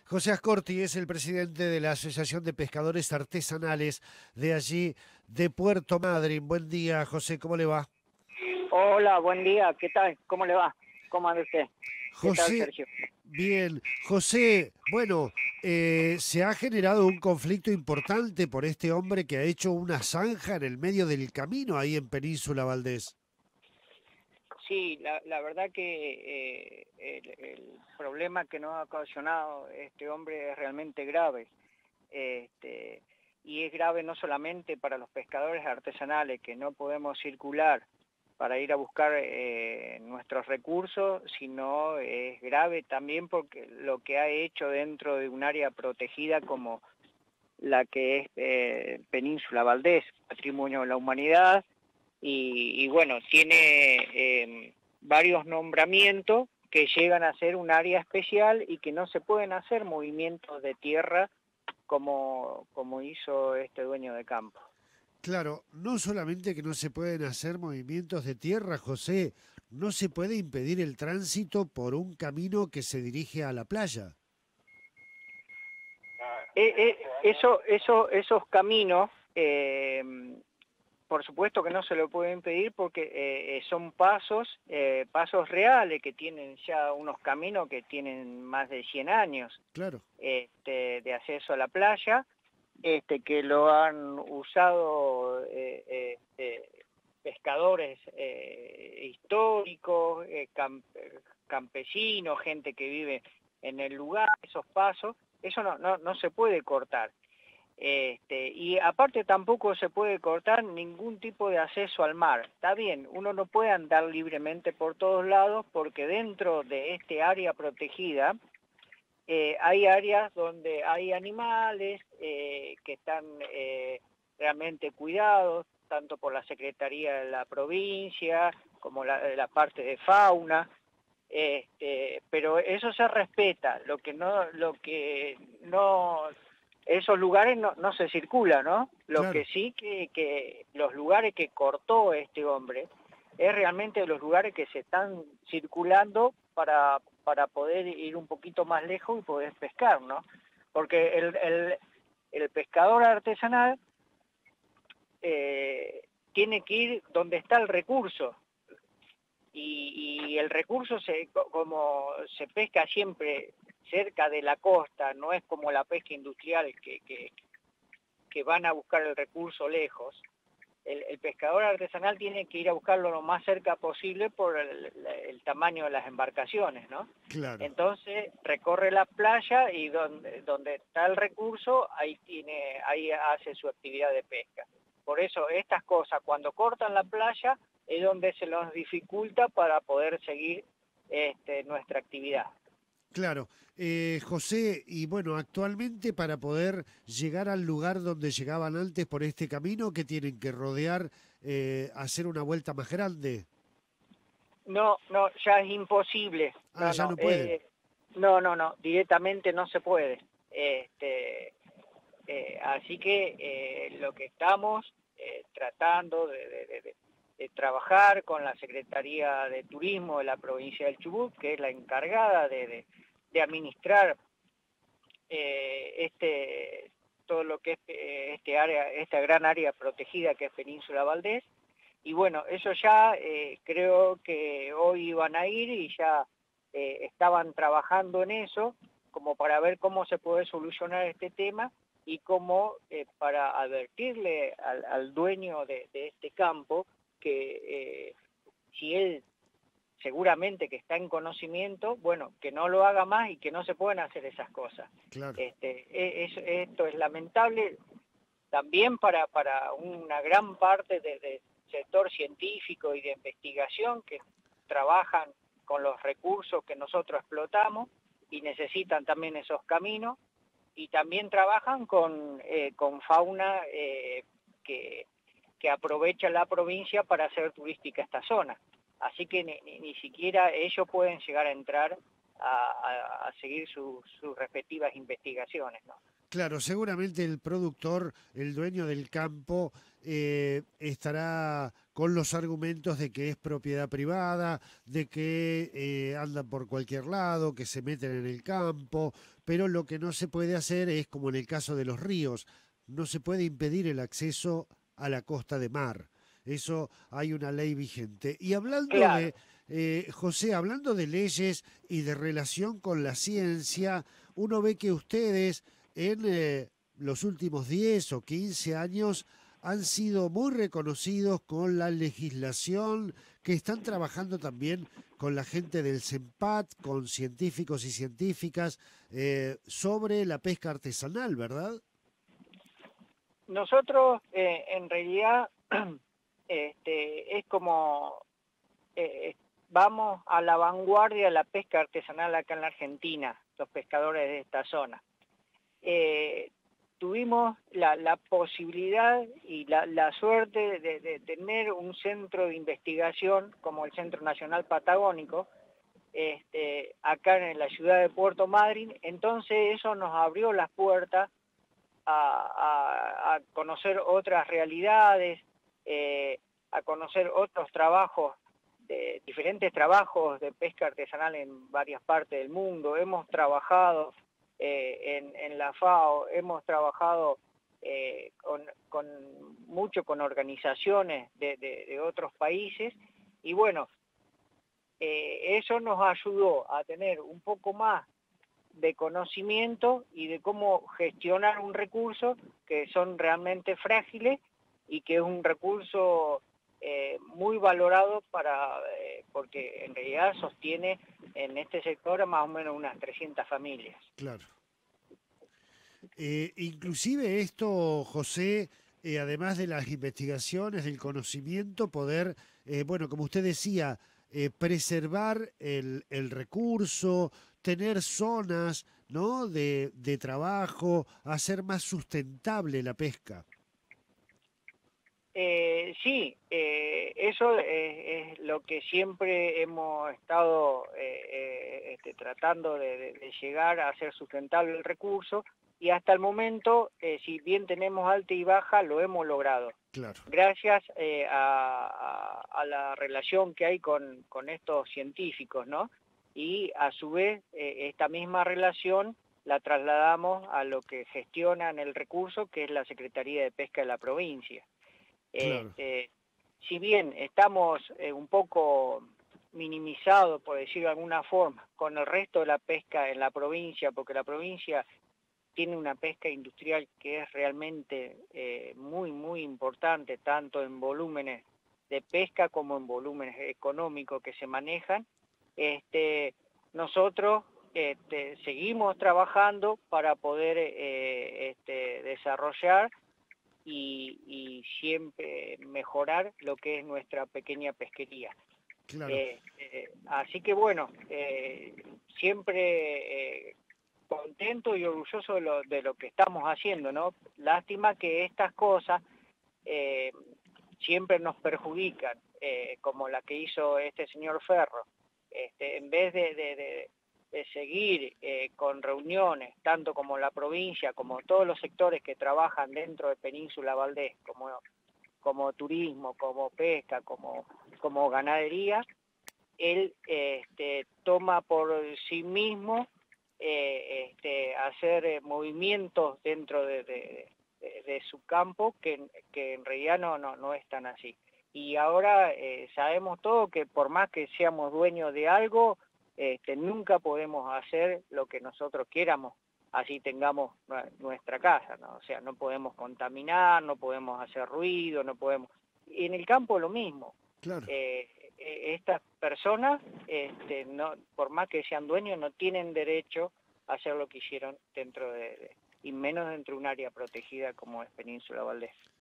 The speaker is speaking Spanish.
José Ascorti es el presidente de la Asociación de Pescadores Artesanales de allí, de Puerto Madryn. Buen día, José, ¿cómo le va? Hola, buen día, ¿qué tal? ¿Cómo le va? ¿Cómo anda usted? ¿Qué tal, José, Sergio? bien. José, bueno, se ha generado un conflicto importante por este hombre que ha hecho una zanja en el medio del camino ahí en Península Valdés. Sí, la verdad que el problema que nos ha ocasionado este hombre es realmente grave. Este, y es grave no solamente para los pescadores artesanales, que no podemos circular para ir a buscar nuestros recursos, sino es grave también porque lo que ha hecho dentro de un área protegida como la que es Península Valdés, Patrimonio de la Humanidad, y bueno, tiene varios nombramientos que llegan a ser un área especial y que no se pueden hacer movimientos de tierra como hizo este dueño de campo. Claro, no solamente que no se pueden hacer movimientos de tierra, José, no se puede impedir el tránsito por un camino que se dirige a la playa. Esos caminos, por supuesto que no se lo puede impedir porque son pasos reales que tienen ya unos caminos que tienen más de 100 años Claro. de acceso a la playa, que lo han usado pescadores históricos, campesinos, gente que vive en el lugar, esos pasos, eso no se puede cortar. Y aparte tampoco se puede cortar ningún tipo de acceso al mar. Está bien, uno no puede andar libremente por todos lados porque dentro de este área protegida hay áreas donde hay animales que están realmente cuidados, tanto por la Secretaría de la provincia como la parte de fauna. Pero eso se respeta, lo que no, esos lugares no se circula, ¿no? Lo que Claro. sí que los lugares que cortó este hombre es realmente los lugares que se están circulando para poder ir un poquito más lejos y poder pescar, ¿no? Porque el pescador artesanal tiene que ir donde está el recurso, y el recurso, como se pesca siempre cerca de la costa, no es como la pesca industrial que van a buscar el recurso lejos. El pescador artesanal tiene que ir a buscarlo lo más cerca posible por el tamaño de las embarcaciones, ¿no? Claro. Entonces recorre la playa y donde está el recurso, ahí hace su actividad de pesca. Por eso estas cosas, cuando cortan la playa, es donde se nos dificulta para poder seguir nuestra actividad. Claro, José, y bueno, actualmente para poder llegar al lugar donde llegaban antes por este camino, que tienen que rodear, hacer una vuelta más grande. No, ya es imposible. Ah, ya no pueden. No, directamente no se puede. Así que lo que estamos tratando de trabajar con la Secretaría de Turismo de la provincia del Chubut, que es la encargada de administrar todo lo que es esta gran área protegida que es Península Valdés. Y bueno, eso ya creo que hoy iban a ir y ya estaban trabajando en eso, como para ver cómo se puede solucionar este tema y cómo para advertirle al dueño de este campo que si él seguramente que está en conocimiento, bueno, que no lo haga más y que no se pueden hacer esas cosas. Claro. Esto es lamentable también para una gran parte del sector científico y de investigación que trabajan con los recursos que nosotros explotamos y necesitan también esos caminos, y también trabajan con fauna que, que aprovecha la provincia para hacer turística esta zona. Así que ni siquiera ellos pueden llegar a entrar a seguir sus respectivas investigaciones, ¿no? Claro, seguramente el productor, el dueño del campo, estará con los argumentos de que es propiedad privada, de que andan por cualquier lado, que se meten en el campo, pero lo que no se puede hacer es, como en el caso de los ríos, no se puede impedir el acceso a la costa de mar. Eso hay una ley vigente. Y hablando Claro. de, José, hablando de leyes y de relación con la ciencia, uno ve que ustedes en los últimos 10 o 15 años han sido muy reconocidos con la legislación, que están trabajando también con la gente del CENPAT, con científicos y científicas, sobre la pesca artesanal, ¿verdad? Nosotros, en realidad, es como vamos a la vanguardia de la pesca artesanal acá en la Argentina, los pescadores de esta zona. Tuvimos la posibilidad y la suerte de tener un centro de investigación como el Centro Nacional Patagónico, acá en la ciudad de Puerto Madryn. Entonces eso nos abrió las puertas a conocer otras realidades, a conocer otros trabajos, diferentes trabajos de pesca artesanal en varias partes del mundo. Hemos trabajado en la FAO, hemos trabajado mucho con organizaciones de otros países, y bueno, eso nos ayudó a tener un poco más de conocimiento y de cómo gestionar un recurso que son realmente frágiles y que es un recurso muy valorado porque en realidad sostiene en este sector a más o menos unas 300 familias. Claro. Inclusive esto, José, además de las investigaciones, del conocimiento, poder, bueno, como usted decía, preservar el recurso, tener zonas, ¿no?, de trabajo, hacer más sustentable la pesca. Sí, eso es lo que siempre hemos estado tratando de llegar a hacer sustentable el recurso, y hasta el momento, si bien tenemos alta y baja, lo hemos logrado. Claro, Gracias a la relación que hay con estos científicos, ¿no? Y a su vez, esta misma relación la trasladamos a lo que gestionan el recurso, que es la Secretaría de Pesca de la provincia. claro, Si bien estamos un poco minimizados, por decirlo de alguna forma, con el resto de la pesca en la provincia, porque la provincia tiene una pesca industrial que es realmente muy, muy importante, tanto en volúmenes de pesca como en volúmenes económicos que se manejan. Nosotros seguimos trabajando para poder desarrollar y siempre mejorar lo que es nuestra pequeña pesquería. claro. Así que bueno, siempre contento y orgulloso de lo que estamos haciendo, ¿no? Lástima que estas cosas siempre nos perjudican, como la que hizo este señor Ferro. En vez de seguir con reuniones, tanto como la provincia, como todos los sectores que trabajan dentro de Península Valdés, como turismo, como pesca, como ganadería, él toma por sí mismo hacer movimientos dentro de su campo que en realidad no es tan así. Y ahora sabemos todos que por más que seamos dueños de algo, nunca podemos hacer lo que nosotros quieramos, así tengamos nuestra casa, ¿no? O sea, no podemos contaminar, no podemos hacer ruido, no podemos... Y en el campo lo mismo. Claro. Estas personas, no, por más que sean dueños, no tienen derecho a hacer lo que hicieron y menos dentro de un área protegida como es Península Valdés.